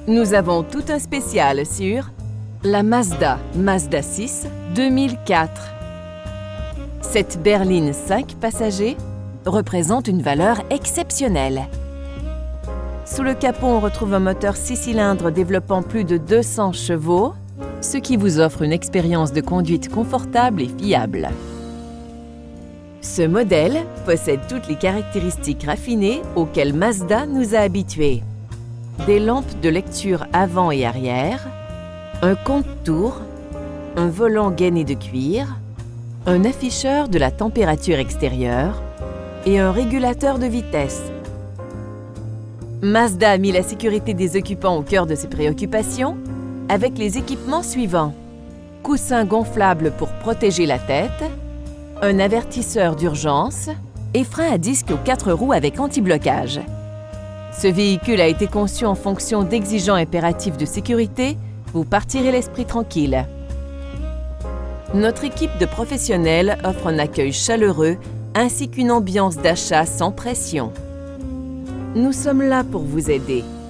Nous avons tout un spécial sur la Mazda 6 2004. Cette berline 5 passagers représente une valeur exceptionnelle. Sous le capot, on retrouve un moteur 6 cylindres développant plus de 200 chevaux, ce qui vous offre une expérience de conduite confortable et fiable. Ce modèle possède toutes les caractéristiques raffinées auxquelles Mazda nous a habitués. Des lampes de lecture avant et arrière, un compte-tours, un volant gainé de cuir, un afficheur de la température extérieure et un régulateur de vitesse. Mazda a mis la sécurité des occupants au cœur de ses préoccupations avec les équipements suivants. Coussins gonflables pour protéger la tête, un avertisseur d'urgence et frein à disque aux 4 roues avec anti-blocage. Ce véhicule a été conçu en fonction d'exigeants impératifs de sécurité. Vous partirez l'esprit tranquille. Notre équipe de professionnels offre un accueil chaleureux ainsi qu'une ambiance d'achat sans pression. Nous sommes là pour vous aider.